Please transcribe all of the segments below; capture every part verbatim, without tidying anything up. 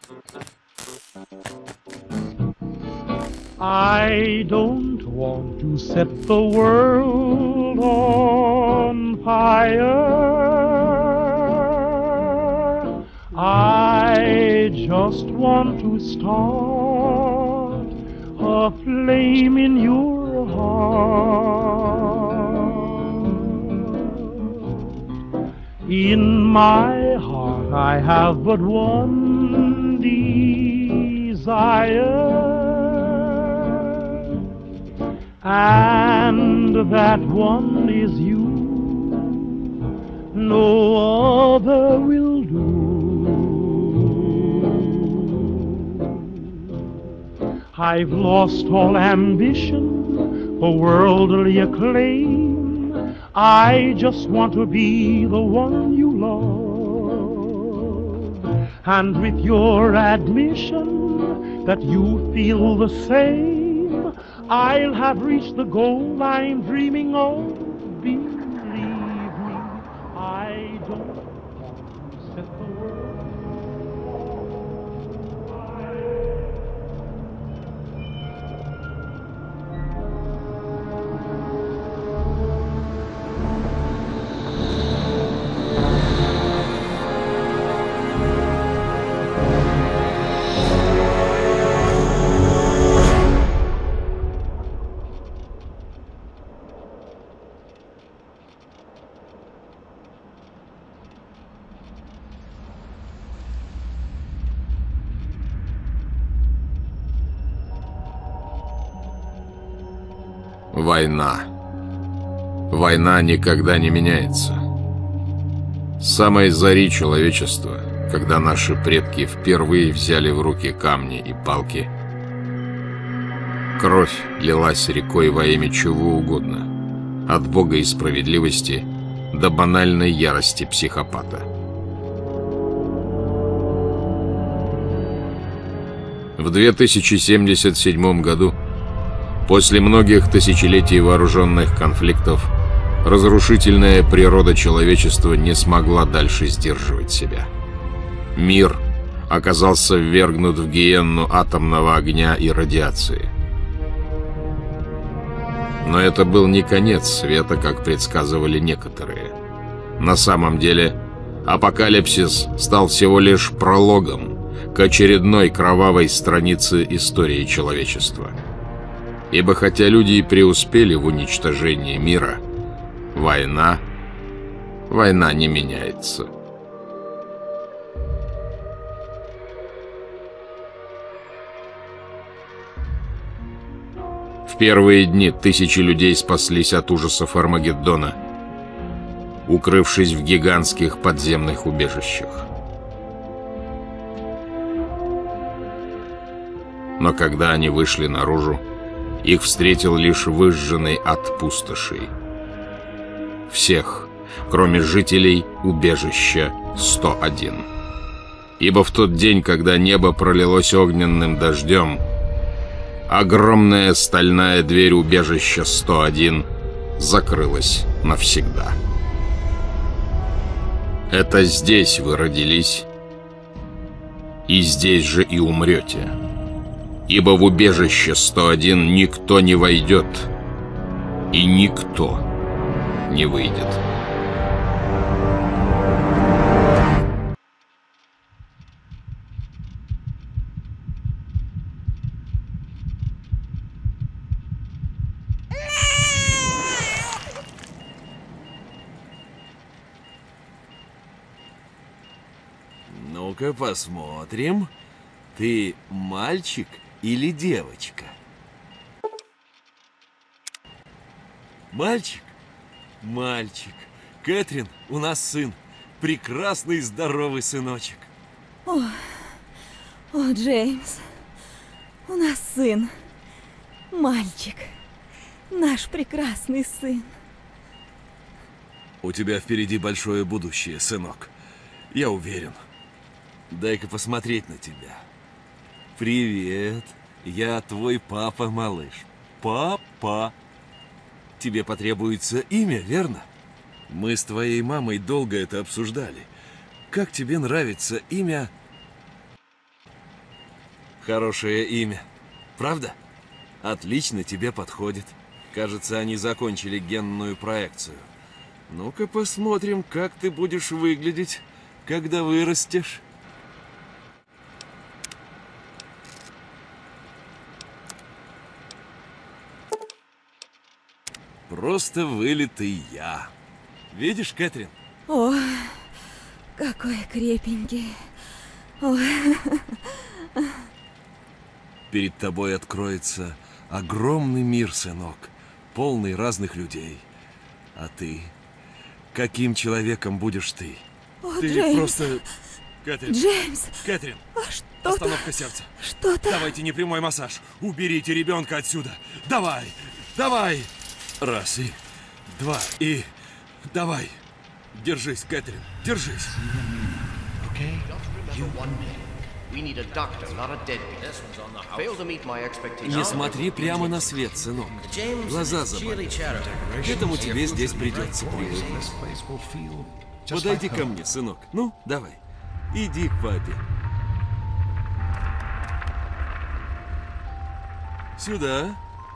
I don't want to set the world on fire. I just want to start a flame in your heart. In my heart I have but one desire, and that one is you. No other will do. I've lost all ambition for worldly acclaim. I just want to be the one you love. And with your admission that you feel the same, I'll have reached the goal I'm dreaming of. Believe me, I don't want to set the world. Война. Война никогда не меняется. С самой зари человечества, когда наши предки впервые взяли в руки камни и палки, кровь лилась рекой во имя чего угодно, от Бога и справедливости до банальной ярости психопата. В две тысячи семьдесят седьмом году, после многих тысячелетий вооруженных конфликтов, разрушительная природа человечества не смогла дальше сдерживать себя. Мир оказался ввергнут в гиенну атомного огня и радиации. Но это был не конец света, как предсказывали некоторые. На самом деле, апокалипсис стал всего лишь прологом к очередной кровавой странице истории человечества. Ибо хотя люди и преуспели в уничтожении мира, война, война не меняется. В первые дни тысячи людей спаслись от ужасов Армагеддона, укрывшись в гигантских подземных убежищах. Но когда они вышли наружу, их встретил лишь выжженный ад пустошей. Всех, кроме жителей убежища сто один. Ибо в тот день, когда небо пролилось огненным дождем, огромная стальная дверь убежища сто один закрылась навсегда. Это здесь вы родились, и здесь же и умрете. Ибо в убежище сто один никто не войдет, и никто не выйдет. Ну-ка посмотрим. Ты мальчик или девочка? Мальчик? Мальчик. Кэтрин, у нас сын. Прекрасный здоровый сыночек. О, о, Джеймс, у нас сын. Мальчик. Наш прекрасный сын. У тебя впереди большое будущее, сынок. Я уверен. Дай-ка посмотреть на тебя. Привет. Я твой папа, малыш. Папа. Тебе потребуется имя, верно? Мы с твоей мамой долго это обсуждали. Как тебе нравится имя Хорошее имя. Правда? Отлично тебе подходит. Кажется, они закончили генную проекцию. Ну-ка посмотрим, как ты будешь выглядеть, когда вырастешь. Просто вылитый я. Видишь, Кэтрин? О, какой крепенький. Ой. Перед тобой откроется огромный мир, сынок, полный разных людей. А ты? Каким человеком будешь ты? О, ты Джеймс. просто... Кэтрин. Джеймс. Кэтрин. А что-то... Остановка сердца. Что-то... Давайте непрямой массаж. Уберите ребенка отсюда. Давай. Давай. Раз и два и... Давай. Держись, Кэтрин. Держись. Okay? You one minute. We need a doctor, not a deadbeat. Fail to meet my expectations. Не смотри прямо на свет, сынок. Глаза заболят. К этому тебе здесь придется привыкнуть. Подойди ко мне, сынок. Ну, давай. Иди к папе. Сюда.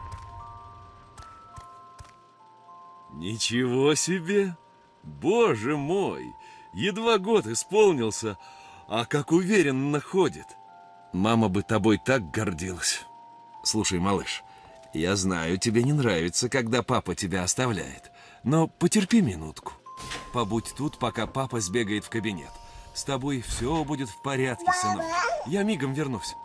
Ничего себе! Боже мой! Едва год исполнился, а как уверенно ходит. Мама бы тобой так гордилась. Слушай, малыш, я знаю, тебе не нравится, когда папа тебя оставляет. Но потерпи минутку. Побудь тут, пока папа сбегает в кабинет. С тобой все будет в порядке, сынок. Я мигом вернусь.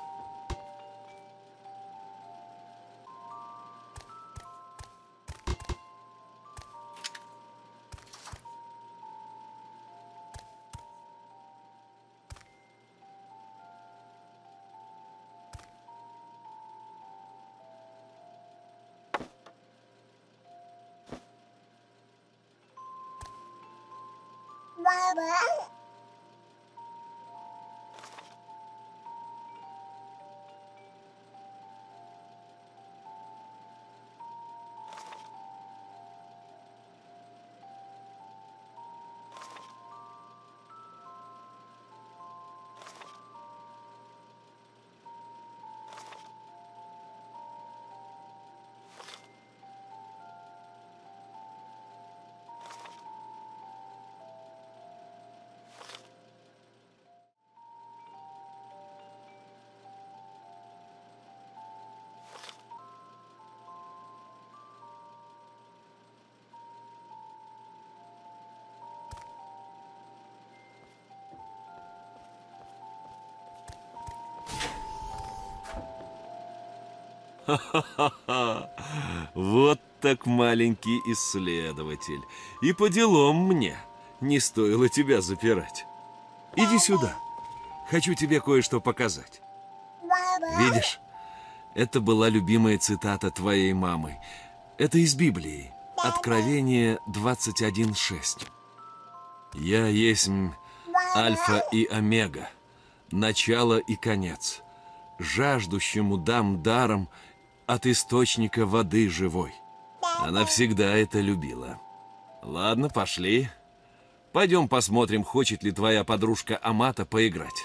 Ха-ха-ха! Вот так маленький исследователь. И по делам мне. Не стоило тебя запирать. Иди сюда. Хочу тебе кое-что показать. Видишь? Это была любимая цитата твоей мамы. Это из Библии. Откровение двадцать один шесть. «Я есть Альфа и Омега, начало и конец. Жаждущему дам даром от источника воды живой». Она всегда это любила. Ладно, пошли. Пойдем посмотрим, хочет ли твоя подружка Амата поиграть.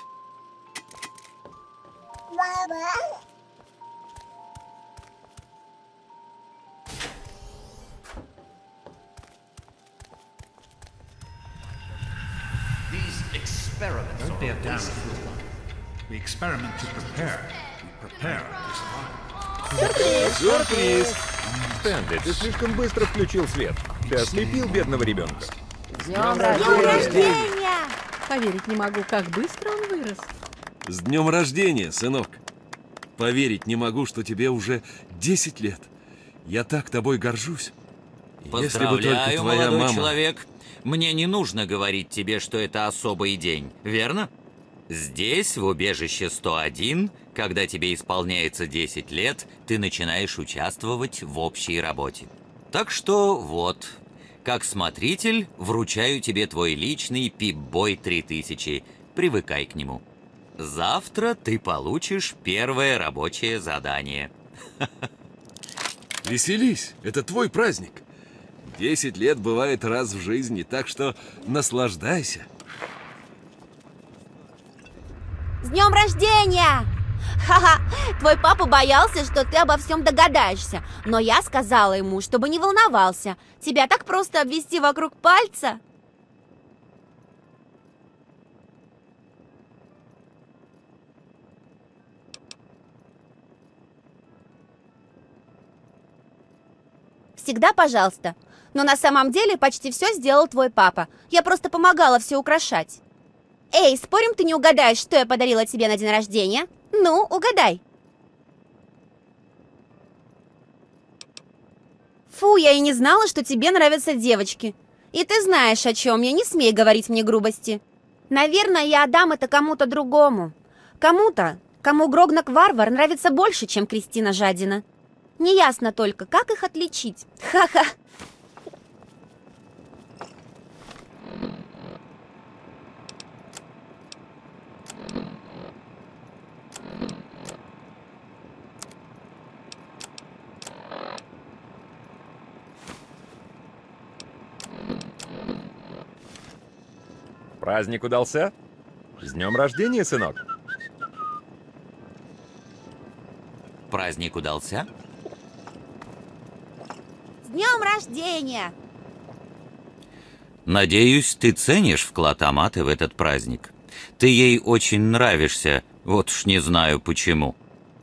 Don't bear down. We experiment to prepare. We prepare to survive. Сюрприз! Стэнли, ты слишком быстро включил свет. Ты ослепил бедного ребенка. С днем рождения! Поверить не могу, как быстро он вырос. С днем рождения, сынок! Поверить не могу, что тебе уже десять лет. Я так тобой горжусь. Если бы только Поздравляю, твоя молодой мама... человек. Мне не нужно говорить тебе, что это особый день, верно? Здесь, в убежище сто один, когда тебе исполняется десять лет, ты начинаешь участвовать в общей работе. Так что вот, как смотритель, вручаю тебе твой личный Пип-Бой три тысячи. Привыкай к нему. Завтра ты получишь первое рабочее задание. Веселись, это твой праздник. Десять лет бывает раз в жизни, так что наслаждайся. С днем рождения! Ха-ха, твой папа боялся, что ты обо всем догадаешься. Но я сказала ему, чтобы не волновался. Тебя так просто обвести вокруг пальца. Всегда пожалуйста. Но на самом деле почти все сделал твой папа. Я просто помогала все украшать. Эй, спорим, ты не угадаешь, что я подарила тебе на день рождения? Ну, угадай. Фу, я и не знала, что тебе нравятся девочки. И ты знаешь, о чем я, не смей говорить мне грубости. Наверное, я отдам это кому-то другому. Кому-то, кому Грогнак-варвар нравится больше, чем Кристина Жадина. Неясно только, как их отличить. Ха-ха. Праздник удался? С днем рождения, сынок! Праздник удался? С днем рождения! Надеюсь, ты ценишь вклад Аматы в этот праздник. Ты ей очень нравишься, вот уж не знаю почему.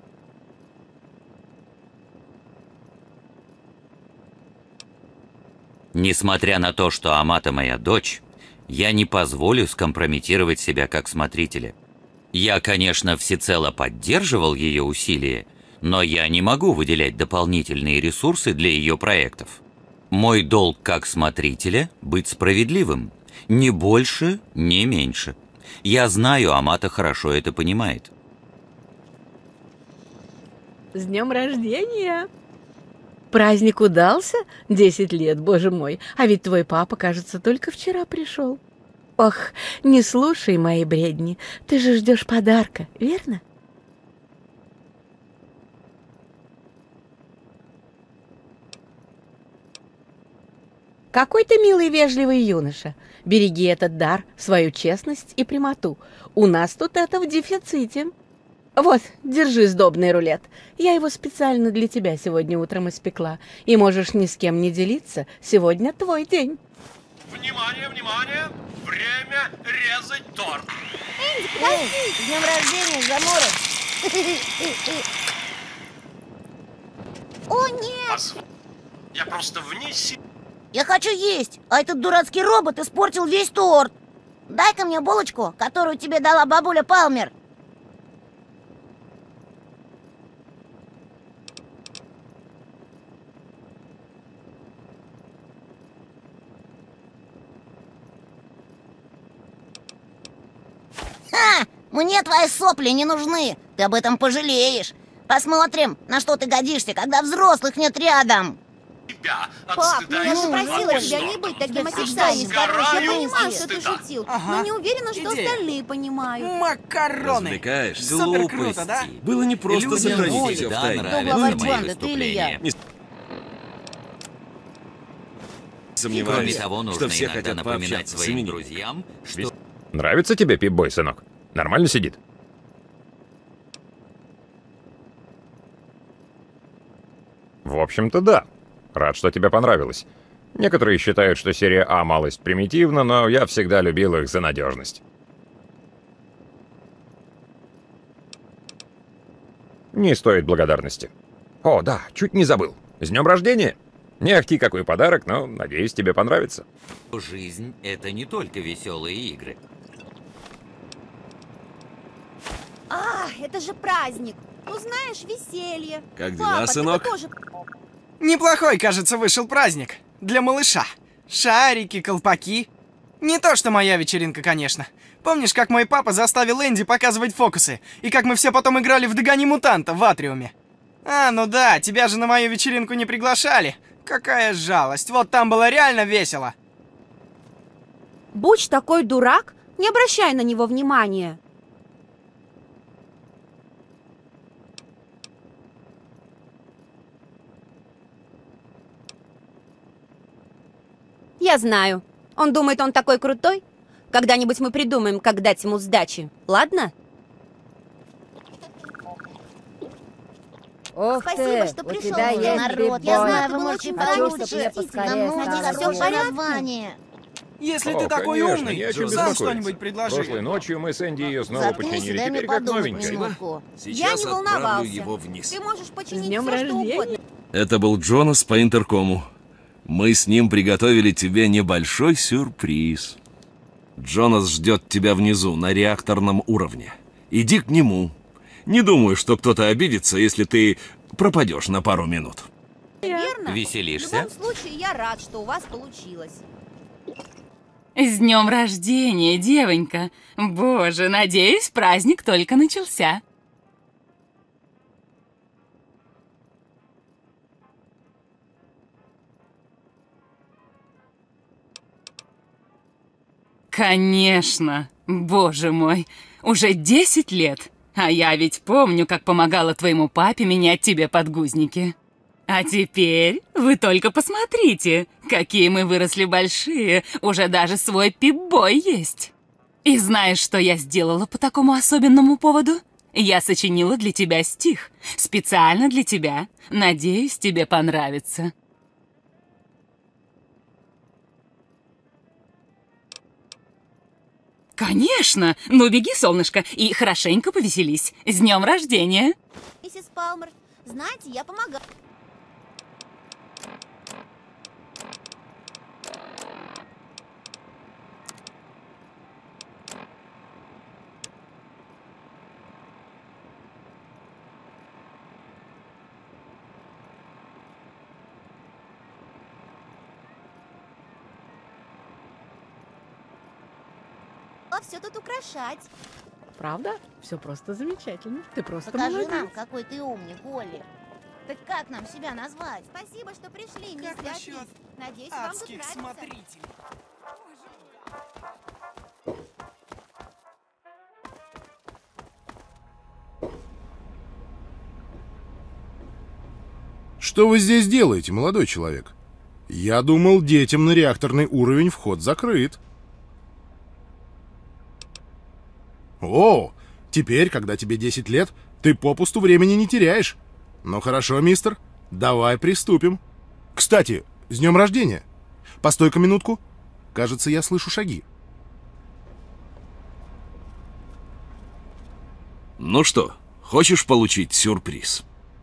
Несмотря на то, что Амата моя дочь, я не позволю скомпрометировать себя как смотрителя. Я, конечно, всецело поддерживал ее усилия, но я не могу выделять дополнительные ресурсы для ее проектов. Мой долг как смотрителя — быть справедливым. Ни больше, ни меньше. Я знаю, Амата хорошо это понимает. С днем рождения! Праздник удался? Десять лет, боже мой. А ведь твой папа, кажется, только вчера пришел. Ох, не слушай мои бредни. Ты же ждешь подарка, верно? Какой ты милый, вежливый юноша. Береги этот дар, свою честность и прямоту. У нас тут это в дефиците. Вот, держи сдобный рулет. Я его специально для тебя сегодня утром испекла. И можешь ни с кем не делиться. Сегодня твой день. Внимание, внимание! Время резать торт! Энди, подожди! С днем рождения, Заморов! О, нет! Я просто вне сил. Я хочу есть, а этот дурацкий робот испортил весь торт. Дай-ка мне булочку, которую тебе дала бабуля Палмер. Ха! Мне твои сопли не нужны. Ты об этом пожалеешь. Посмотрим, на что ты годишься, когда взрослых нет рядом. Пап, ну я же просила тебя не быть таким официальным. Я понимаю, что ты шутил, но не уверена, что остальные понимают. Макароны! Развлекаешь? Супер круто, да? Было не просто сохранить все в тайне. Кто главарь банды, ты или я? Сомневаюсь, Кроме того, нужно что все иногда хотят напоминать пообщаться с своим именем. друзьям, что... Нравится тебе Пип-бой, сынок? Нормально сидит? В общем-то, да. Рад, что тебе понравилось. Некоторые считают, что серия А малость примитивна, но я всегда любил их за надежность. Не стоит благодарности. О, да, чуть не забыл. С днем рождения! Не ахти какой подарок, но, надеюсь, тебе понравится. Жизнь — это не только веселые игры. А, это же праздник. Ну, знаешь, веселье. Как дела, Папа, сынок? ты тоже... Неплохой, кажется, вышел праздник. Для малыша. Шарики, колпаки. Не то, что моя вечеринка, конечно. Помнишь, как мой папа заставил Энди показывать фокусы? И как мы все потом играли в «Догони мутанта» в атриуме? А, ну да, тебя же на мою вечеринку не приглашали. Какая жалость, вот там было реально весело. Буч такой дурак, не обращай на него внимания. Я знаю. Он думает, он такой крутой. Когда-нибудь мы придумаем, как дать ему сдачи. Ладно? Ох Спасибо, ты, что у пришел. тебя есть Народ, грибок. я знаю, Это вы было можете очень Хочу, получше. чтобы мне поскорее Нам нужно стало хорошее лучше. название. Если О, ты такой конечно, умный, не о чем сам беспокоиться. что-нибудь предложи. Прошлой ночью мы с Энди ее снова Заткнись и починили, дай мне теперь как подумать новенькая. минутку. Сейчас Я не отправлю волновался. его вниз. Ты можешь починить С днем все, что рождения. угодно. Это был Джонас по интеркому. Мы с ним приготовили тебе небольшой сюрприз. Джонас ждет тебя внизу, на реакторном уровне. Иди к нему. Не думаю, что кто-то обидится, если ты пропадешь на пару минут. Верно? Веселишься? В любом случае, я рад, что у вас получилось. С днем рождения, девонька! Боже, надеюсь, праздник только начался. Конечно! Боже мой! Уже десять лет! А я ведь помню, как помогала твоему папе менять тебе подгузники. А теперь вы только посмотрите, какие мы выросли большие, уже даже свой пип-бой есть. И знаешь, что я сделала по такому особенному поводу? Я сочинила для тебя стих, специально для тебя. Надеюсь, тебе понравится. Конечно! Ну беги, солнышко, и хорошенько повеселись. С днем рождения! Миссис Палмер, знаете, я помогаю. Все тут украшать. Правда? Все просто замечательно. Ты просто Покажи молодец. нам, какой ты умник, Олли. Так как нам себя назвать? Спасибо, что пришли, мисс Как насчет Беатрис. Надеюсь, вам тут адских нравится. смотрителей? Что вы здесь делаете, молодой человек? Я думал, детям на реакторный уровень вход закрыт. О, теперь, когда тебе десять лет, ты попусту времени не теряешь. Ну хорошо, мистер, давай приступим. Кстати, с днем рождения. Постой-ка минутку. Кажется, я слышу шаги. Ну что, хочешь получить сюрприз?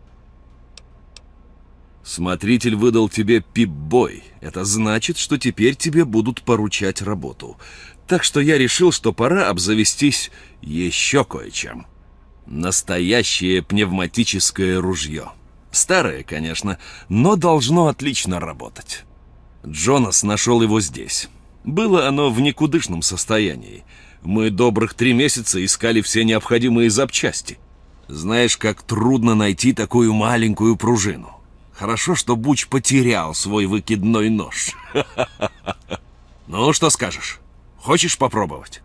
Смотритель выдал тебе пип-бой. Это значит, что теперь тебе будут поручать работу. Так что я решил, что пора обзавестись еще кое-чем. Настоящее пневматическое ружье. Старое, конечно, но должно отлично работать. Джонас нашел его здесь. Было оно в никудышном состоянии. Мы добрых три месяца искали все необходимые запчасти. Знаешь, как трудно найти такую маленькую пружину. Хорошо, что Буч потерял свой выкидной нож. Ну, что скажешь? Хочешь попробовать?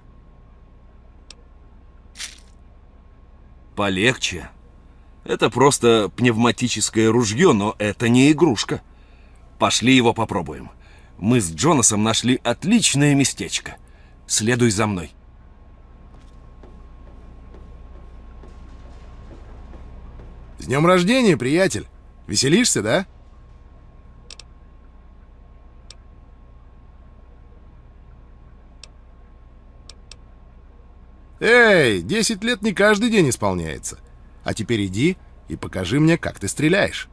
Полегче. Это просто пневматическое ружье, но это не игрушка. Пошли его попробуем. Мы с Джонасом нашли отличное местечко. Следуй за мной. С днем рождения, приятель! Веселишься, да? Эй, десять лет не каждый день исполняется. А теперь иди и покажи мне, как ты стреляешь.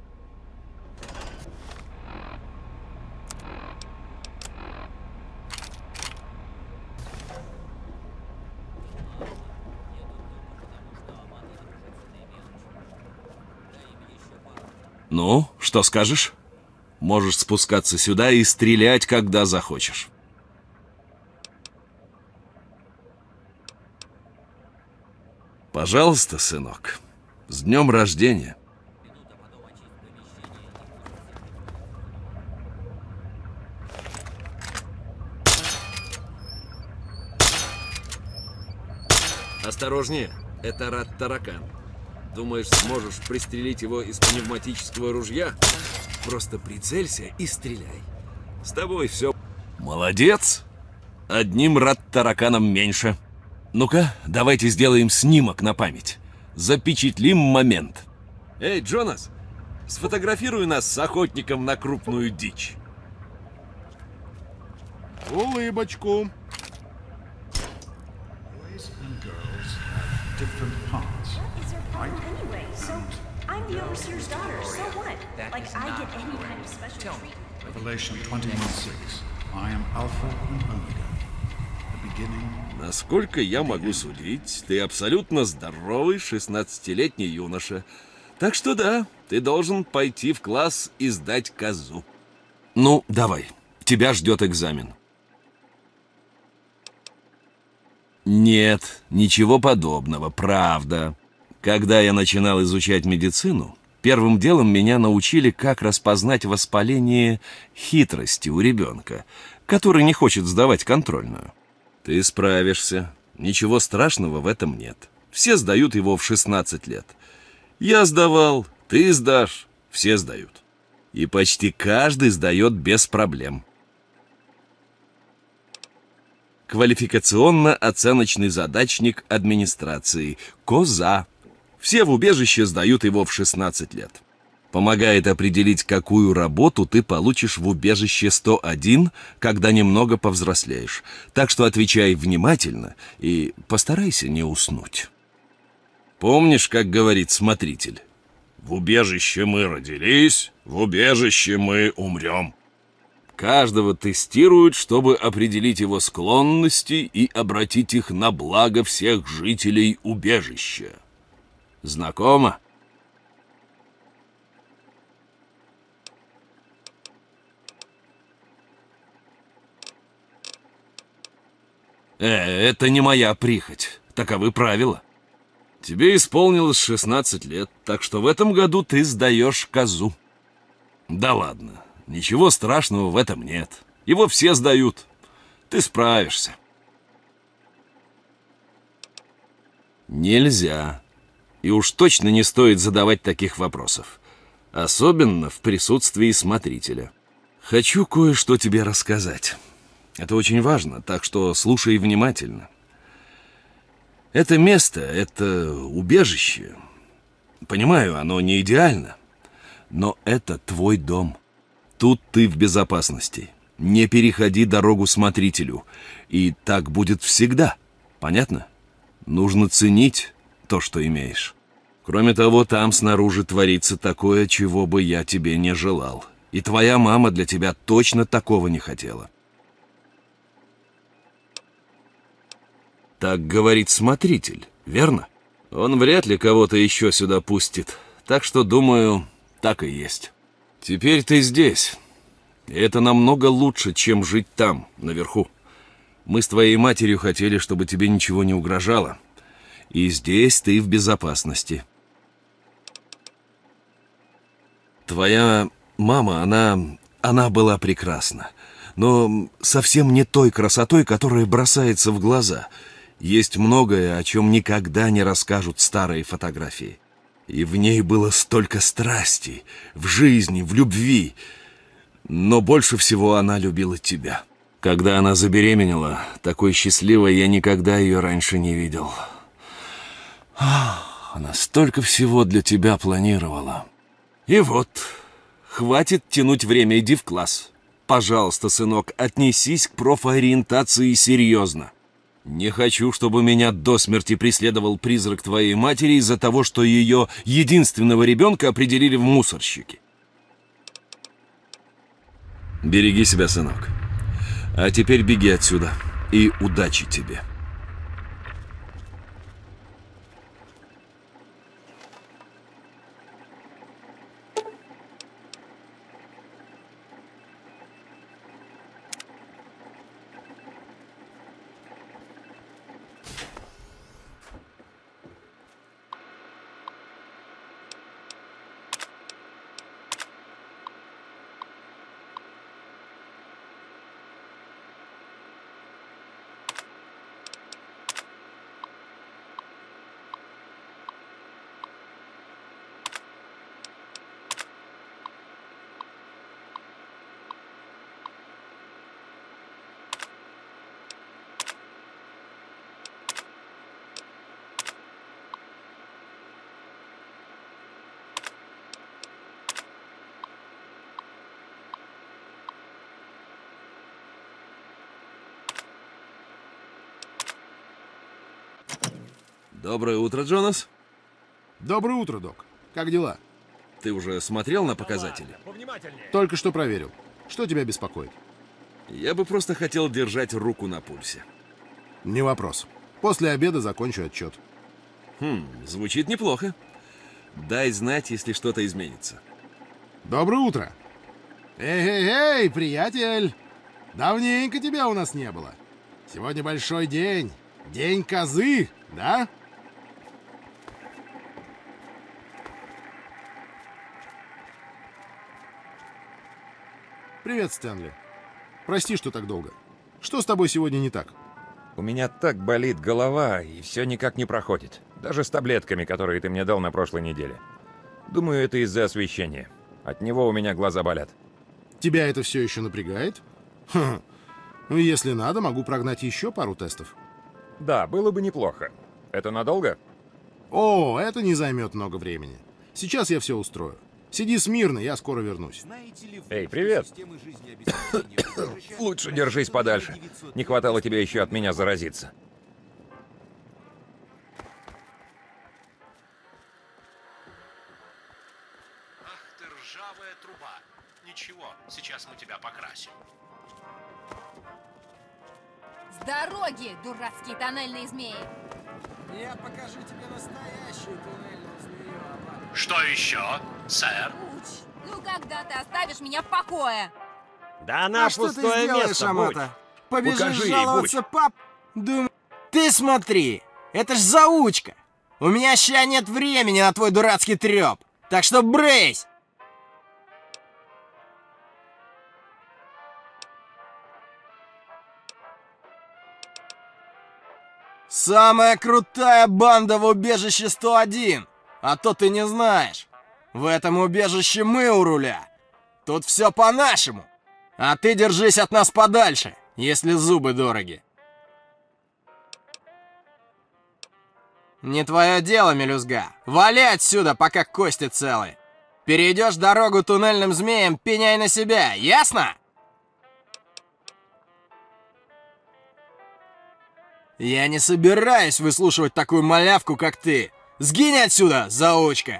Ну, что скажешь? Можешь спускаться сюда и стрелять, когда захочешь. Пожалуйста, сынок. С днем рождения. Осторожнее, это рат-таракан. Думаешь, сможешь пристрелить его из пневматического ружья? Просто прицелься и стреляй. С тобой все... Молодец! Одним рат-тараканом меньше. Ну-ка, давайте сделаем снимок на память. Запечатлим момент. Эй, Джонас, сфотографируй нас с охотником на крупную дичь. Улыбочку. Boys and girls have different paths, right? Anyway, so I'm the overseer's daughter, so what? Like I get any kind of special treatment. Revelation twenty-one six. I am Alpha and Omega, the beginning. Насколько я могу судить, ты абсолютно здоровый шестнадцатилетний юноша. Так что да, ты должен пойти в класс и сдать козу. Ну, давай, тебя ждет экзамен. Нет, ничего подобного, правда. Когда я начинал изучать медицину, первым делом меня научили, как распознать воспаление хитрости у ребенка, который не хочет сдавать контрольную. Ты справишься, ничего страшного в этом нет. Все сдают его в шестнадцать лет. Я сдавал, ты сдашь, все сдают. И почти каждый сдает без проблем. Квалификационно-оценочный задачник администрации. КОЗА. Все в убежище сдают его в шестнадцать лет. Помогает определить, какую работу ты получишь в убежище сто один, когда немного повзрослеешь. Так что отвечай внимательно и постарайся не уснуть. Помнишь, как говорит смотритель? В убежище мы родились, в убежище мы умрем. Каждого тестируют, чтобы определить его склонности и обратить их на благо всех жителей убежища. Знакомо? Э, это не моя прихоть. Таковы правила. Тебе исполнилось шестнадцать лет, так что в этом году ты сдаешь козу. Да ладно, ничего страшного в этом нет. Его все сдают. Ты справишься. Нельзя. И уж точно не стоит задавать таких вопросов. Особенно в присутствии смотрителя. Хочу кое-что тебе рассказать. Это очень важно, так что слушай внимательно. Это место, это убежище. Понимаю, оно не идеально, но это твой дом. Тут ты в безопасности. Не переходи дорогу смотрителю. И так будет всегда. Понятно? Нужно ценить то, что имеешь. Кроме того, там снаружи творится такое, чего бы я тебе не желал. И твоя мама для тебя точно такого не хотела. Так говорит смотритель, верно? Он вряд ли кого-то еще сюда пустит. Так что, думаю, так и есть. Теперь ты здесь. И это намного лучше, чем жить там, наверху. Мы с твоей матерью хотели, чтобы тебе ничего не угрожало. И здесь ты в безопасности. Твоя мама, она... она была прекрасна. Но совсем не той красотой, которая бросается в глаза. Есть многое, о чем никогда не расскажут старые фотографии. И в ней было столько страсти, в жизни, в любви. Но больше всего она любила тебя. Когда она забеременела, такой счастливой я никогда ее раньше не видел. Она столько всего для тебя планировала. И вот, хватит тянуть время, иди в класс. Пожалуйста, сынок, отнесись к профориентации серьезно. Не хочу, чтобы меня до смерти преследовал призрак твоей матери из-за того, что ее единственного ребенка определили в мусорщики. Береги себя, сынок. А теперь беги отсюда. И удачи тебе. Доброе утро, Джонас. Доброе утро, док. Как дела? Ты уже смотрел на показатели? Только что проверил. Что тебя беспокоит? Я бы просто хотел держать руку на пульсе. Не вопрос. После обеда закончу отчет. Хм, звучит неплохо. Дай знать, если что-то изменится. Доброе утро. Эй-эй-эй, приятель! Давненько тебя у нас не было. Сегодня большой день. День козы, да? Привет, Стэнли. Прости, что так долго. Что с тобой сегодня не так? У меня так болит голова, и все никак не проходит. Даже с таблетками, которые ты мне дал на прошлой неделе. Думаю, это из-за освещения. От него у меня глаза болят. Тебя это все еще напрягает? Хм. Ну, если надо, могу прогнать еще пару тестов. Да, было бы неплохо. Это надолго? О, это не займет много времени. Сейчас я все устрою. Сиди смирно, я скоро вернусь. Эй, привет. Лучше держись подальше. Не хватало тебе еще от меня заразиться. Ах ты ржавая труба. Ничего, сейчас мы тебя покрасим. С дороги, дурацкие тоннельные змеи! Я покажу тебе настоящую туннельную змею, Аббат. Что еще, сэр? Уч, ну когда ты оставишь меня в покое? Да она а что ты пустое сделаешь, место, Амата? Будь. Побежишь Укажи ей, жаловаться, Будь. пап? Думаю, ты смотри, это ж заучка. У меня ща нет времени на твой дурацкий трёп. Так что брысь! Самая крутая банда в убежище сто один. А то ты не знаешь. В этом убежище мы у руля. Тут все по-нашему. А ты держись от нас подальше, если зубы дороги. Не твое дело, мелюзга. Вали отсюда, пока кости целы. Перейдешь дорогу туннельным змеям, пеняй на себя, ясно? Я не собираюсь выслушивать такую малявку, как ты. Сгинь отсюда, заучка!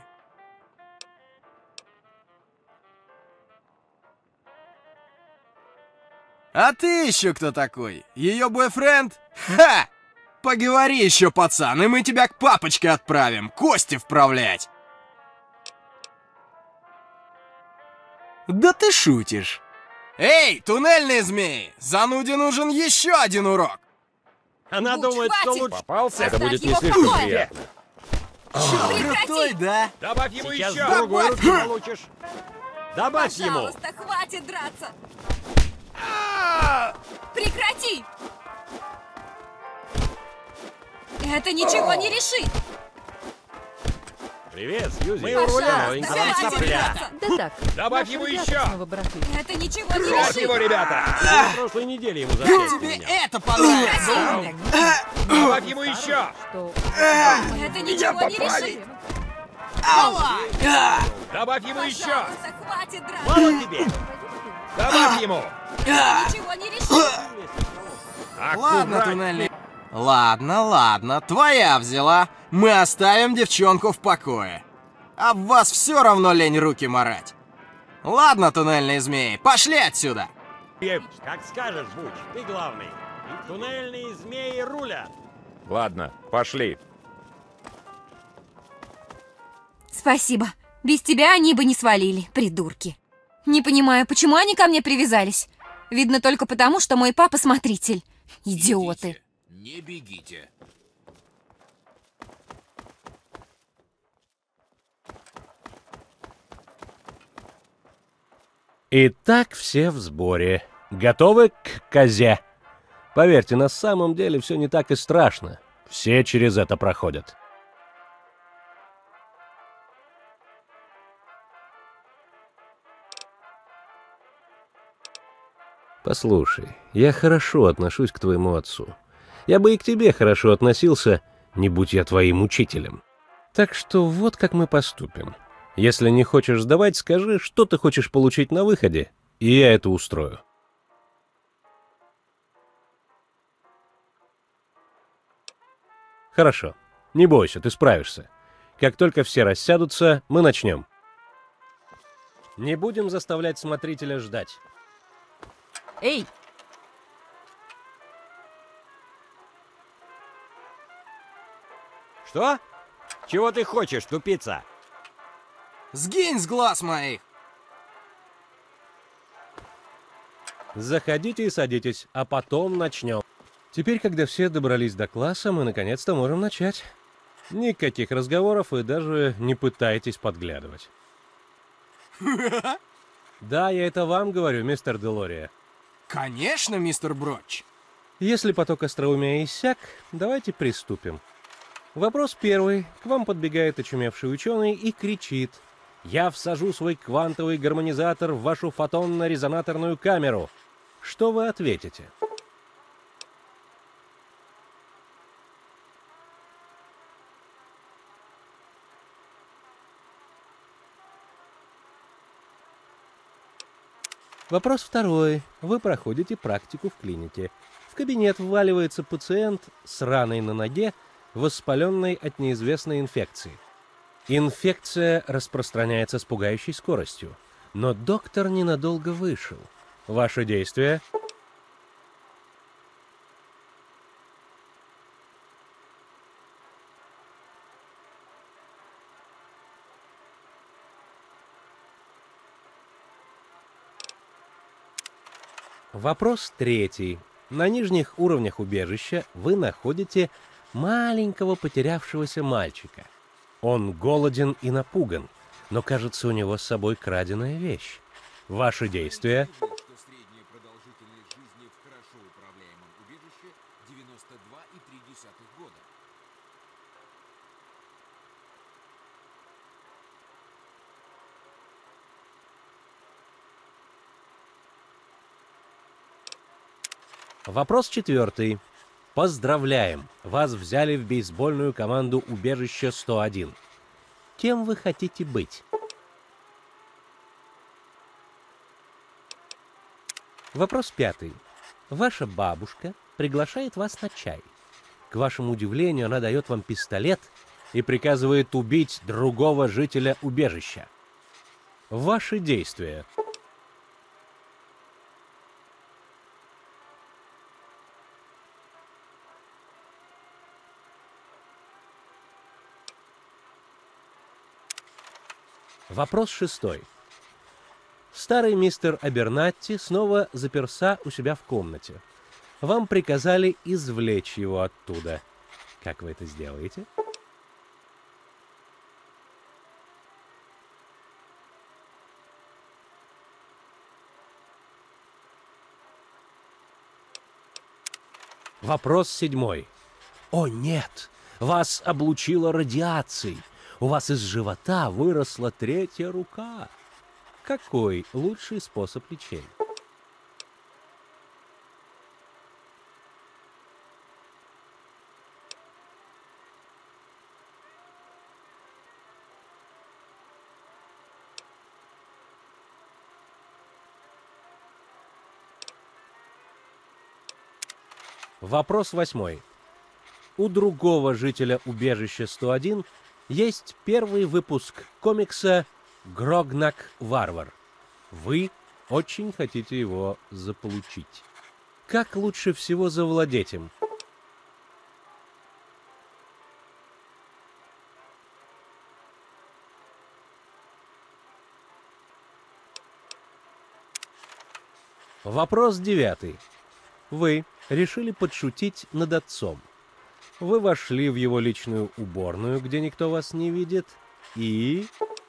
А ты еще кто такой? Ее бойфренд? Ха! Поговори еще, пацан, и мы тебя к папочке отправим, кости вправлять. Да ты шутишь. Эй, туннельные змеи, зануде нужен еще один урок. Она Буч, думает, что хватит! лучше... Попался? Это Оставь будет не его в слишком покое! приятно. Крутой, да? Добавь ему Сейчас еще! с другой руки получишь! Добавь ему! Пожалуйста, хватит драться! Прекрати! Это ничего не решит! Привет, Сьюзи! Мы у руля, новенькая Пожалуйста, сопля! драться! Да так. Добавь наши ему ребята еще! снова барахлят. Это ничего не Вот решит! его, ребята! Ты на прошлой неделе ему запретил Тебе меня. это понравится! Добавь ему еще! Что? Это ничего не решит! Добавь ему еще! Пожалуйста, хватит драться! Мало тебе! Добавь ему! Ничего не решит! Ладно, туннельный. Ладно, ладно, твоя взяла. Мы оставим девчонку в покое. А в вас все равно лень руки марать. Ладно, туннельные змеи, пошли отсюда. Как скажешь, Буч, ты главный. И туннельные змеи рулят. Ладно, пошли. Спасибо. Без тебя они бы не свалили, придурки. Не понимаю, почему они ко мне привязались. Видно только потому, что мой папа смотритель. Идиоты. Не бегите. Итак, все в сборе. Готовы к козе? Поверьте, на самом деле все не так и страшно. Все через это проходят. Послушай, я хорошо отношусь к твоему отцу. Я бы и к тебе хорошо относился, не будь я твоим учителем. Так что вот как мы поступим. Если не хочешь сдавать, скажи, что ты хочешь получить на выходе, и я это устрою. Хорошо. Не бойся, ты справишься. Как только все рассядутся, мы начнем. Не будем заставлять смотрителя ждать. Эй! Что? Чего ты хочешь, тупица? Сгинь с глаз моих! Заходите и садитесь, а потом начнем. Теперь, когда все добрались до класса, мы наконец-то можем начать. Никаких разговоров и даже не пытайтесь подглядывать. Да, я это вам говорю, мистер Делория. Конечно, мистер Броч. Если поток остроумия иссяк, давайте приступим. Вопрос первый. К вам подбегает очумевший ученый и кричит: «Я всажу свой квантовый гармонизатор в вашу фотонно-резонаторную камеру». Что вы ответите? Вопрос второй. Вы проходите практику в клинике. В кабинет вваливается пациент с раной на ноге, воспаленной от неизвестной инфекции. Инфекция распространяется с пугающей скоростью, но доктор ненадолго вышел. Ваши действия? Вопрос третий. На нижних уровнях убежища вы находите маленького потерявшегося мальчика. Он голоден и напуган, но кажется, у него с собой краденая вещь. Ваши действия? Вопрос четвертый. Поздравляем! Вас взяли в бейсбольную команду убежища сто один. Кем вы хотите быть? Вопрос пятый. Ваша бабушка приглашает вас на чай. К вашему удивлению, она дает вам пистолет и приказывает убить другого жителя убежища. Ваши действия. Вопрос шестой. Старый мистер Абернатти снова заперся у себя в комнате. Вам приказали извлечь его оттуда. Как вы это сделаете? Вопрос седьмой. О нет! Вас облучило радиацией. У вас из живота выросла третья рука. Какой лучший способ лечения? Вопрос восьмой. У другого жителя убежища сто один есть первый выпуск комикса «Грогнак Варвар». Вы очень хотите его заполучить. Как лучше всего завладеть им? Вопрос девятый. Вы решили подшутить над отцом. Вы вошли в его личную уборную, где никто вас не видит, и...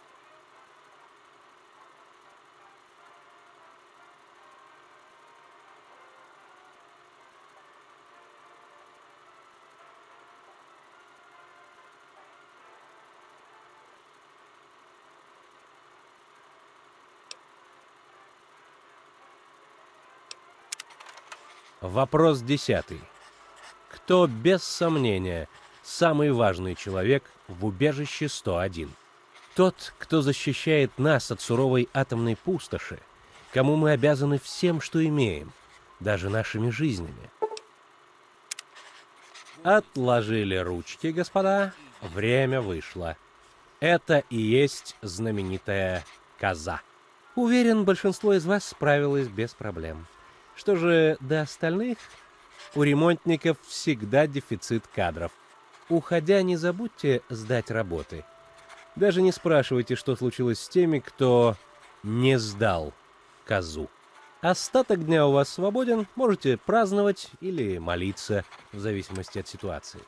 Вопрос десятый. Кто, без сомнения, самый важный человек в убежище сто один? Тот, кто защищает нас от суровой атомной пустоши, кому мы обязаны всем, что имеем, даже нашими жизнями. Отложили ручки, господа. время вышло. Это и есть знаменитая коза. Уверен, большинство из вас справилось без проблем. Что же до остальных? У ремонтников всегда дефицит кадров. Уходя, не забудьте сдать работы. Даже не спрашивайте, что случилось с теми, кто не сдал козу. Остаток дня у вас свободен, можете праздновать или молиться, в зависимости от ситуации.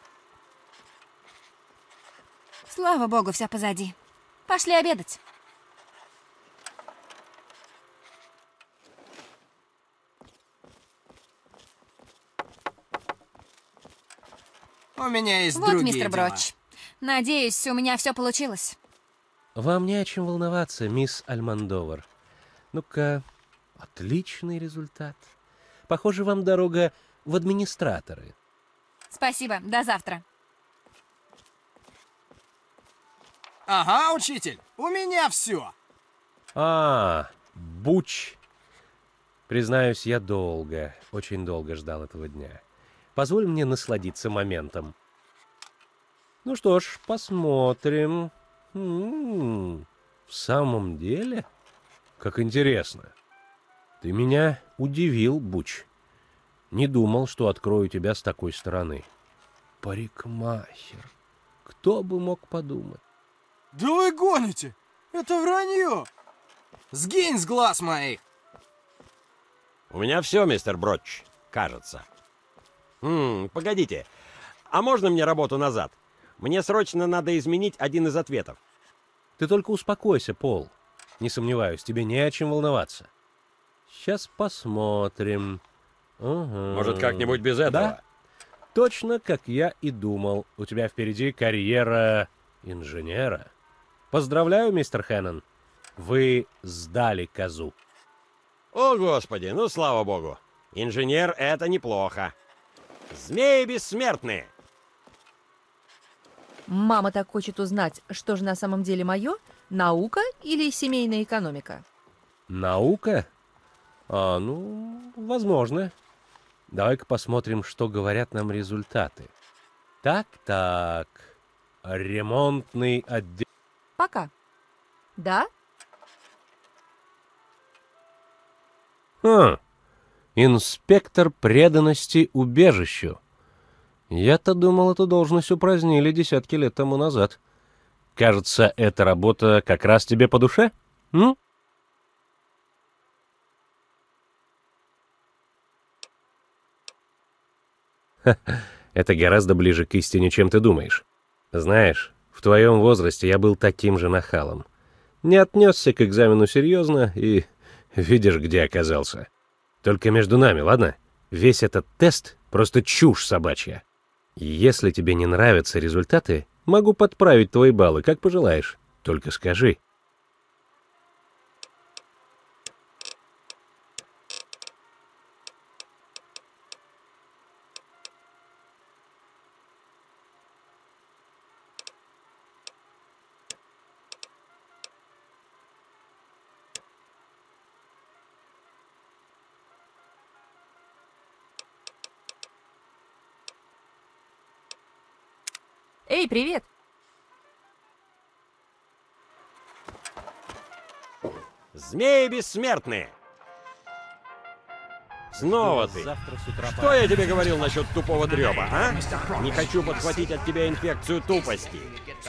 Слава богу, все позади. Пошли обедать. У меня есть Вот, другие мистер дела. Броч. Надеюсь, у меня все получилось. Вам не о чем волноваться, мисс Альмандовар. Ну-ка, отличный результат. Похоже, вам дорога в администраторы. Спасибо, до завтра. Ага, учитель, у меня все. А, Буч. Признаюсь, я долго, очень долго ждал этого дня. Позволь мне насладиться моментом. Ну что ж, посмотрим. М-м-м, в самом деле? Как интересно. Ты меня удивил, Буч. Не думал, что открою тебя с такой стороны. Парикмахер. Кто бы мог подумать? Да вы гоните! Это вранье! Сгинь с глаз моих! У меня все, мистер Броч, кажется. М, погодите, а можно мне работу назад? Мне срочно надо изменить один из ответов. Ты только успокойся, Пол. Не сомневаюсь, тебе не о чем волноваться. Сейчас посмотрим. Ага. Может, как-нибудь без этого? Да? Точно, как я и думал. У тебя впереди карьера инженера. Поздравляю, мистер Хэннон. Вы сдали козу. О, Господи, ну слава богу. Инженер — это неплохо. Змеи бессмертные. Мама так хочет узнать, что же на самом деле мое, наука или семейная экономика? Наука? А, ну, возможно. Давай-ка посмотрим, что говорят нам результаты. Так-так. Ремонтный отдел. Пока. Да? Хм. Инспектор преданности убежищу. Я-то думал, эту должность упразднили десятки лет тому назад. Кажется, эта работа как раз тебе по душе? М? Это гораздо ближе к истине, чем ты думаешь. Знаешь, в твоем возрасте я был таким же нахалом. Не отнесся к экзамену серьезно и видишь, где оказался. Только между нами, ладно? Весь этот тест — просто чушь собачья. Если тебе не нравятся результаты, могу подправить твои баллы, как пожелаешь. Только скажи. Эй, привет! Змеи бессмертные. Снова ты. Что я тебе говорил насчет тупого трёба, а? Не хочу подхватить от тебя инфекцию тупости.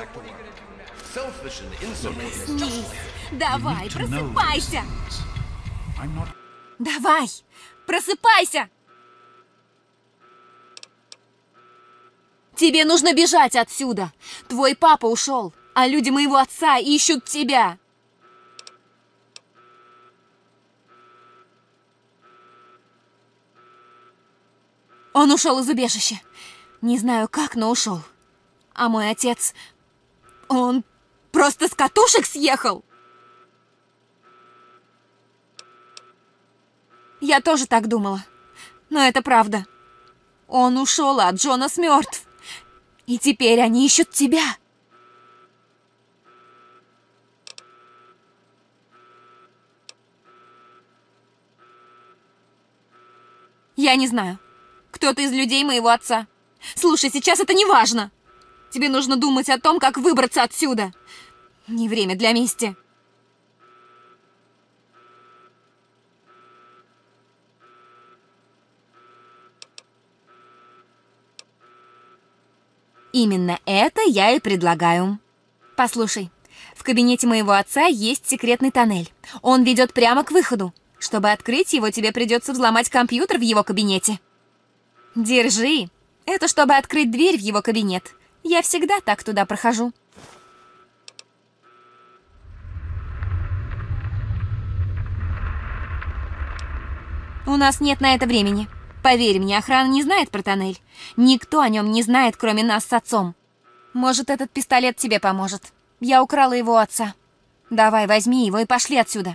Проснись. Давай, просыпайся. Давай, просыпайся. Тебе нужно бежать отсюда. Твой папа ушел, а люди моего отца ищут тебя. Он ушел из убежища. Не знаю как, но ушел. А мой отец... Он просто с катушек съехал. Я тоже так думала. Но это правда. Он ушел, а Джонас мертв. И теперь они ищут тебя. Я не знаю, кто ты из людей моего отца. Слушай, сейчас это не важно. Тебе нужно думать о том, как выбраться отсюда. Не время для мести. Именно это я и предлагаю. Послушай, в кабинете моего отца есть секретный тоннель. Он ведет прямо к выходу. Чтобы открыть его, тебе придется взломать компьютер в его кабинете. Держи. Это чтобы открыть дверь в его кабинет. Я всегда так туда прохожу. У нас нет на это времени. Поверь мне, охрана не знает про тоннель. Никто о нем не знает, кроме нас с отцом. Может, этот пистолет тебе поможет. Я украла его у отца. Давай, возьми его и пошли отсюда.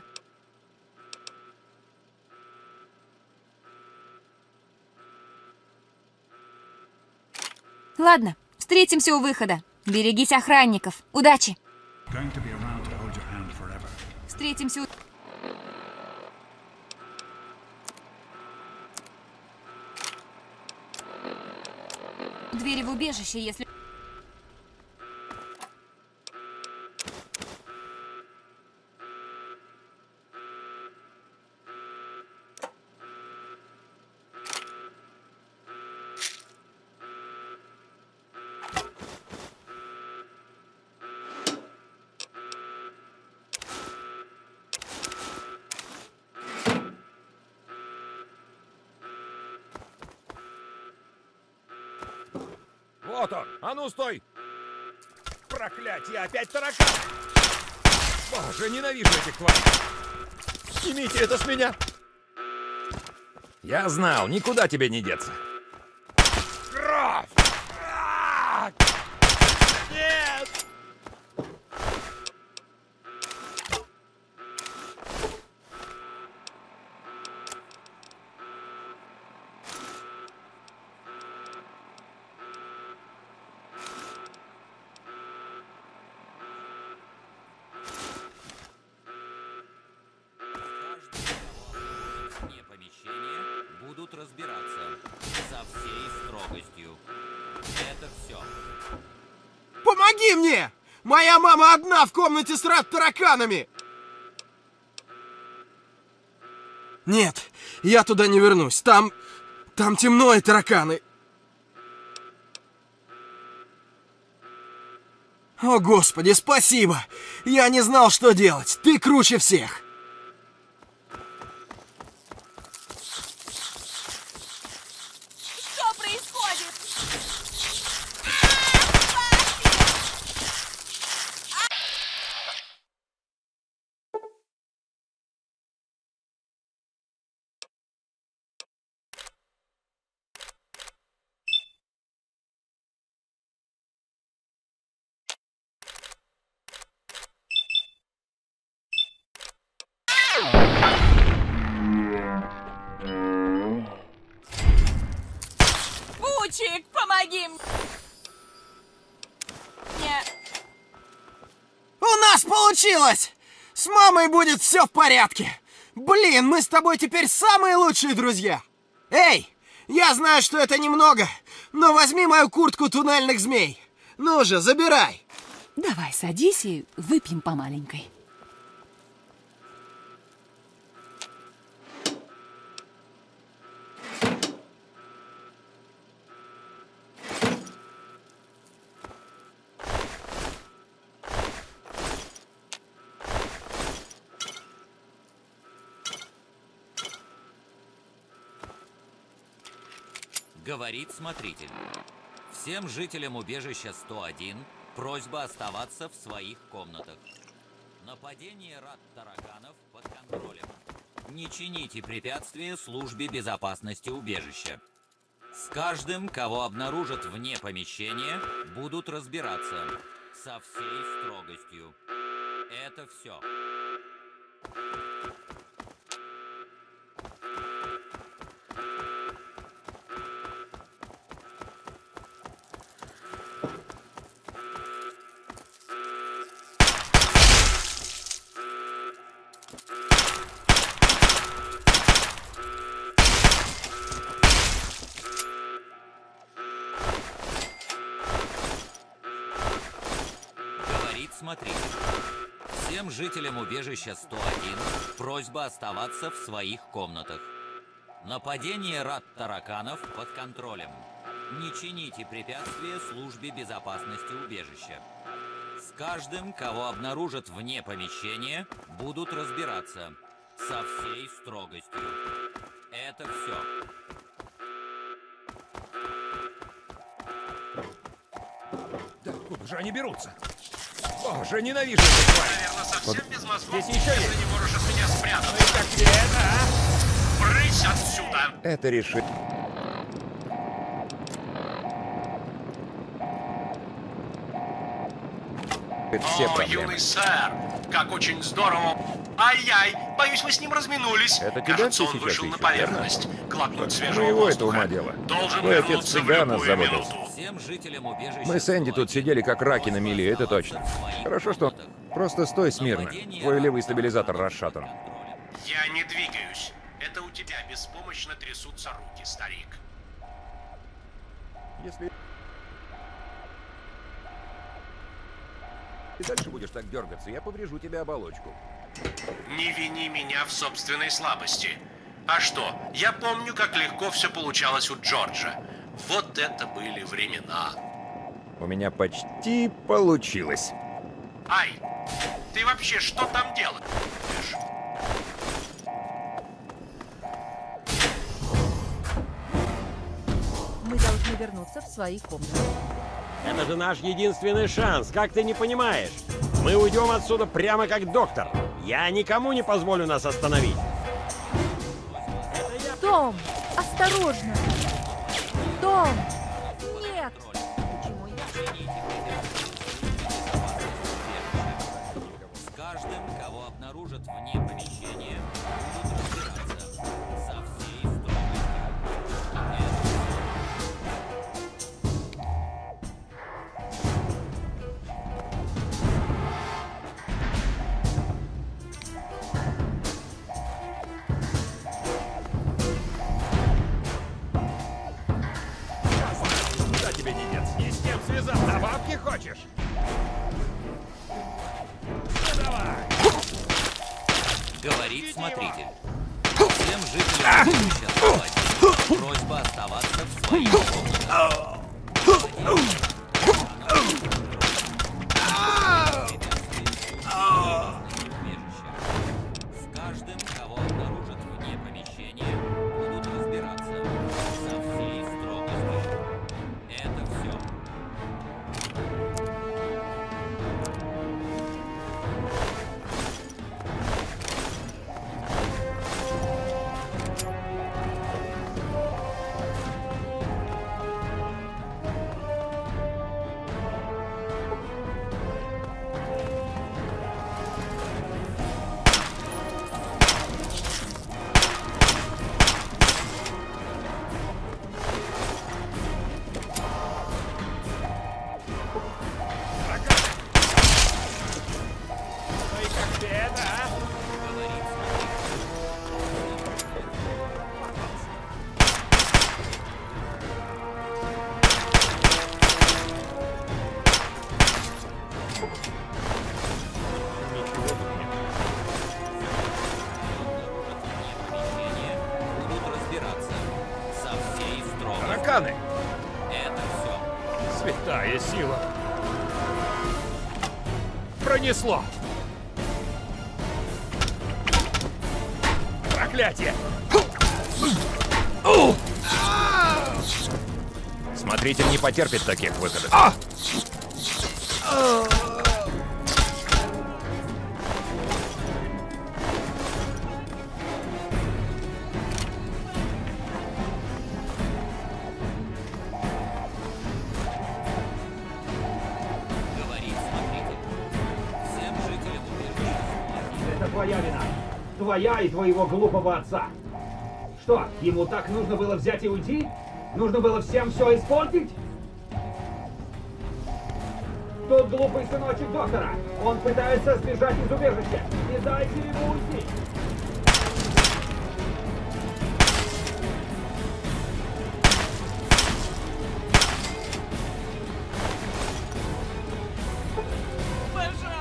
Ладно, встретимся у выхода. Берегись охранников. Удачи. Встретимся у... Двери в убежище, если... Вот он! А ну, стой! Проклятье! Опять таракан! Боже, ненавижу этих тварей! Снимите это с меня! Я знал, никуда тебе не деться. Кровь! Нет! Будут разбираться со всей строгостью. Это все. Помоги мне! Моя мама одна в комнате с тараканами! Нет, я туда не вернусь. Там... там темно и тараканы. О, Господи, спасибо! Я не знал, что делать. Ты круче всех. Что происходит? Пучик, помоги мне! У нас получилось! С мамой будет все в порядке! Блин, мы с тобой теперь самые лучшие друзья! Эй, я знаю, что это немного, но возьми мою куртку туннельных змей. Ну же, забирай! Давай, садись и выпьем по маленькой. Говорит смотритель. Всем жителям убежища сто один просьба оставаться в своих комнатах. Нападение рад-тараканов под контролем. Не чините препятствия службе безопасности убежища. С каждым, кого обнаружат вне помещения, будут разбираться со всей строгостью. Это все. смотритель. Всем жителям убежища сто один просьба оставаться в своих комнатах. Нападение рат-тараканов под контролем. Не чините препятствия службе безопасности убежища. С каждым, кого обнаружат вне помещения, будут разбираться. Со всей строгостью. Это все. Да откуда же они берутся? Боже, ненавижу эту тварь! Наверное, совсем без мозгов, Здесь еще если есть. не можешь от меня спрятаться. Ну и как тебе это, а? Брысь отсюда! Это решит. Все О, проблемы. юный сэр, как очень здорово. Ай-яй, боюсь, мы с ним разминулись. Это тебя Кажется, все он сейчас вышел на ищут, поверхность. Глотнуть свежего Ну его это воздуха. ума дело. Должен Твой отец вернуться в всегда нас любую заботился. минуту. Всем жителям убежища Мы с Энди тут сидели как раки на мели, это точно. Хорошо, что... Просто стой смирно. Твой левый стабилизатор расшатан. Я не двигаюсь. Это у тебя беспомощно трясутся руки, старик. Если... Ты дальше будешь так дергаться, я поврежу тебе оболочку. Не вини меня в собственной слабости. А что, я помню, как легко все получалось у Джорджа. Вот это были времена. У меня почти получилось. Ай, ты вообще что там делаешь? Мы должны вернуться в свои комнаты. Это же наш единственный шанс, как ты не понимаешь? Мы уйдем отсюда прямо как доктор. Я никому не позволю нас остановить. Том, осторожно! Том! Нет! Почему я? С каждым, кого обнаружат вне помещения, будут разбираться. Со всей строгостью. Куда тебе не нет? Не с кем связаться. На бабки хочешь? Ну давай. Говорит смотритель. Всем жителям убежища сто один просьба оставаться в своих комнатах. С каждым, кого обнаружат вне помещения, будут разбираться. Со всей строгостью. Это все. Ну и как тебе это, а? Будут разбираться. Со всей строгостью. Тараканы! Это все. Святая сила. Пронесло. Проклятие! Смотритель не потерпит таких выходов. Говорит смотритель. Всем жителям убежища. Это твоя вина. Твоя и твоего глупого отца. Что, ему так нужно было взять и уйти? Нужно было всем все испортить? Тут глупый сыночек доктора. Он пытается сбежать из убежища. Не дайте ему уйти. Пожалуйста!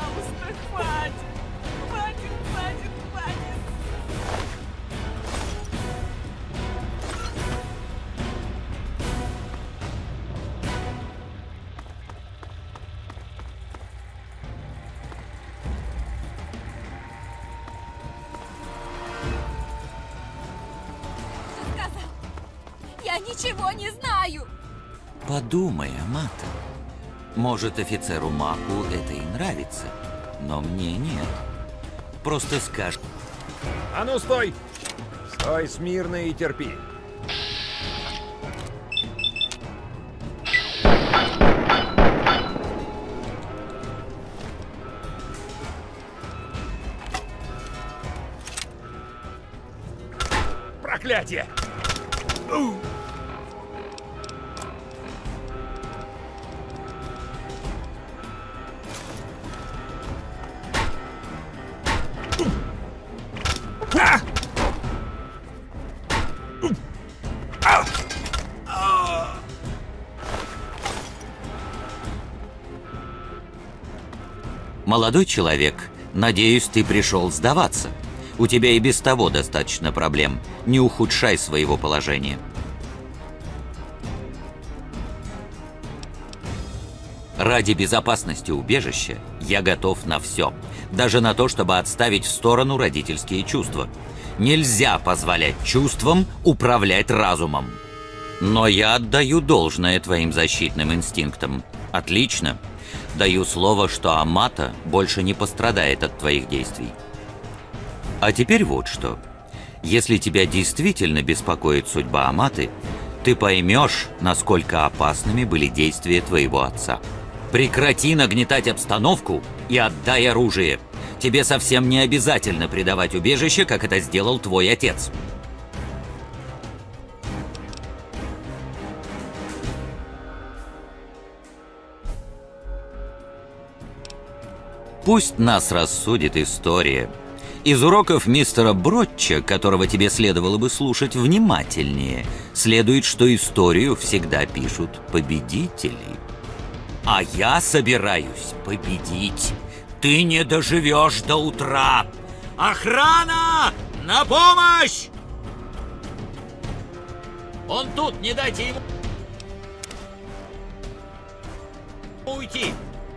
ничего не знаю. Подумай, Амата. Может, офицеру Маку это и нравится, но мне нет. Просто скажи. А ну, стой! Стой смирно и терпи. Проклятие! Молодой человек, надеюсь, ты пришел сдаваться. У тебя и без того достаточно проблем. Не ухудшай своего положения. Ради безопасности убежища я готов на все. Даже на то, чтобы отставить в сторону родительские чувства. Нельзя позволять чувствам управлять разумом. Но я отдаю должное твоим защитным инстинктам. Отлично. Даю слово, что Амата больше не пострадает от твоих действий. А теперь вот что. Если тебя действительно беспокоит судьба Аматы, ты поймешь, насколько опасными были действия твоего отца. Прекрати нагнетать обстановку и отдай оружие. Тебе совсем не обязательно предавать убежище, как это сделал твой отец. Пусть нас рассудит история. Из уроков мистера Бротча, которого тебе следовало бы слушать внимательнее, следует, что историю всегда пишут победители. А я собираюсь победить. Ты не доживешь до утра. Охрана! На помощь! Он тут, не дайте ему уйти.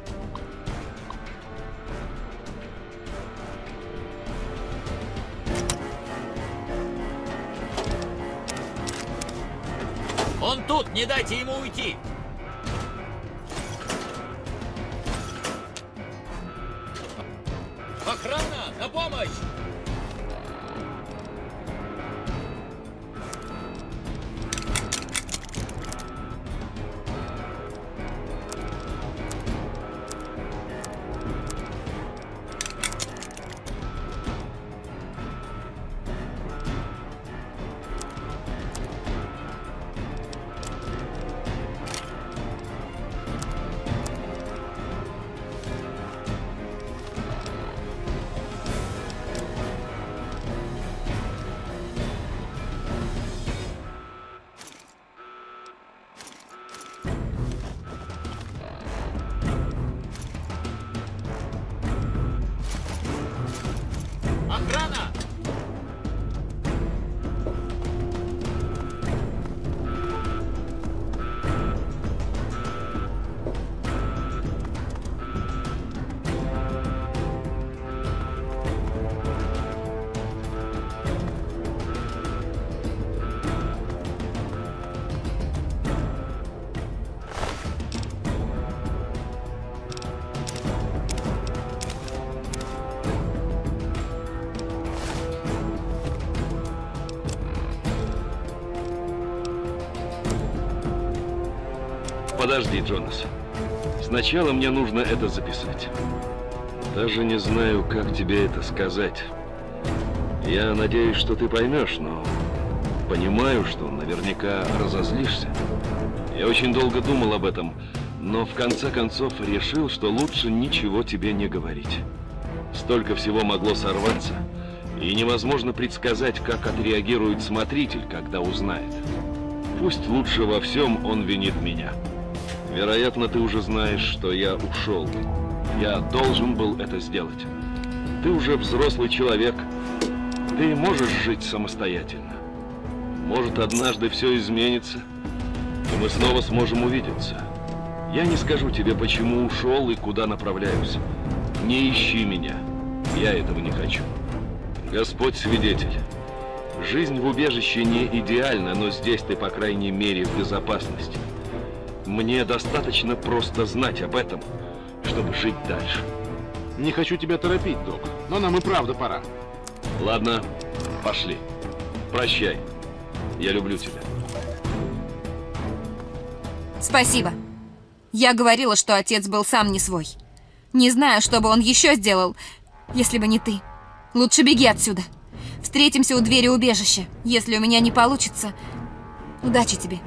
Он тут, не дайте ему уйти! Охрана, на помощь! Охрана! Подожди, Джонас. Сначала мне нужно это записать. Даже не знаю, как тебе это сказать. Я надеюсь, что ты поймешь, но понимаю, что наверняка разозлишься. Я очень долго думал об этом, но в конце концов решил, что лучше ничего тебе не говорить. Столько всего могло сорваться, и невозможно предсказать, как отреагирует смотритель, когда узнает. Пусть лучше во всем он винит меня. Вероятно, ты уже знаешь, что я ушел. Я должен был это сделать. Ты уже взрослый человек. Ты можешь жить самостоятельно. Может, однажды все изменится, и мы снова сможем увидеться. Я не скажу тебе, почему ушел и куда направляюсь. Не ищи меня. Я этого не хочу. Господь свидетель. Жизнь в убежище не идеальна, но здесь ты, по крайней мере, в безопасности. Мне достаточно просто знать об этом, чтобы жить дальше. Не хочу тебя торопить, док, но нам и правда пора. Ладно, пошли. Прощай. Я люблю тебя. Спасибо. Я говорила, что отец был сам не свой. Не знаю, что бы он еще сделал, если бы не ты. Лучше беги отсюда. Встретимся у двери убежища. Если у меня не получится, удачи тебе.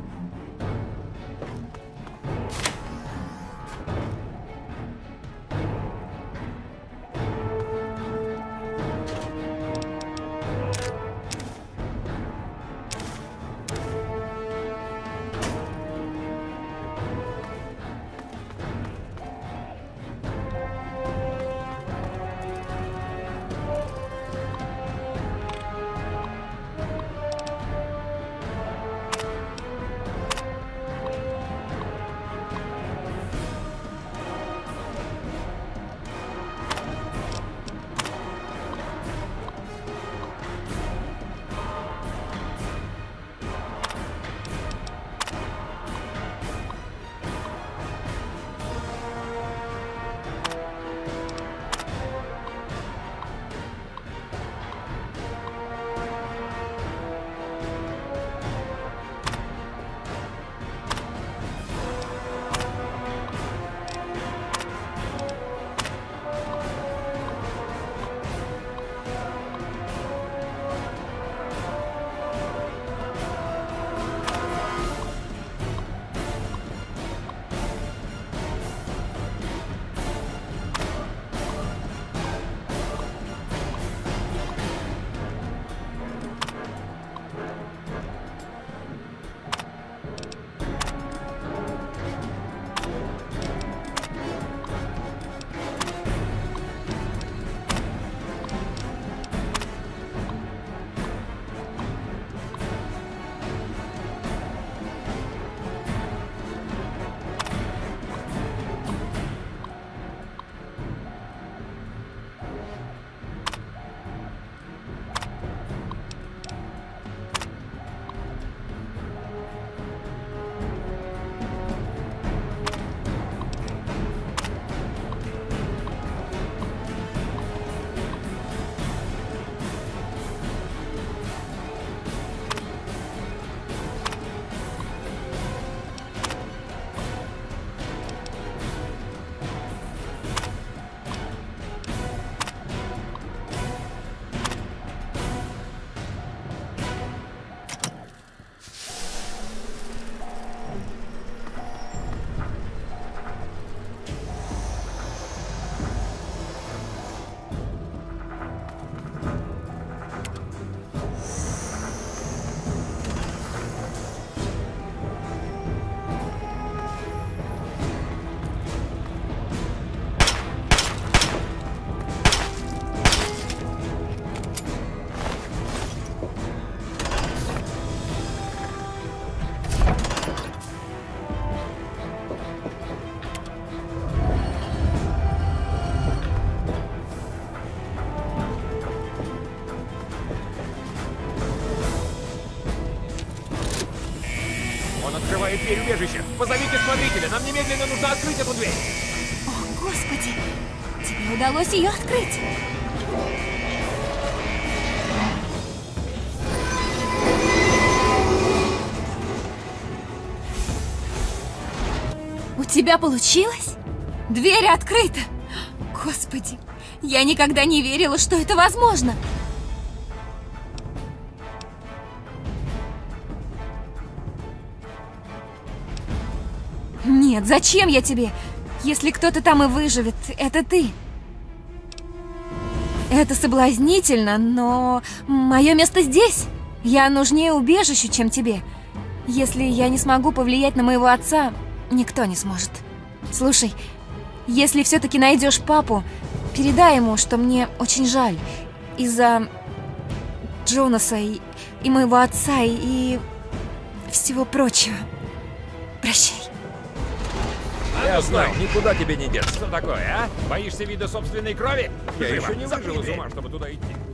Открывает дверь убежища. Позовите смотрителя. Нам немедленно нужно открыть эту дверь. О, Господи! Тебе удалось ее открыть. У тебя получилось? Дверь открыта. Господи, я никогда не верила, что это возможно. Нет, зачем я тебе? Если кто-то там и выживет, это ты. Это соблазнительно, но мое место здесь. Я нужнее убежищу, чем тебе. Если я не смогу повлиять на моего отца, никто не сможет. Слушай, если все-таки найдешь папу, передай ему, что мне очень жаль. Из-за Джонаса и, и моего отца, и, и всего прочего. Прощай. Я знаю, никуда тебе не деться. Что такое, а? Боишься вида собственной крови? Я еще не выжил из ума, чтобы туда идти.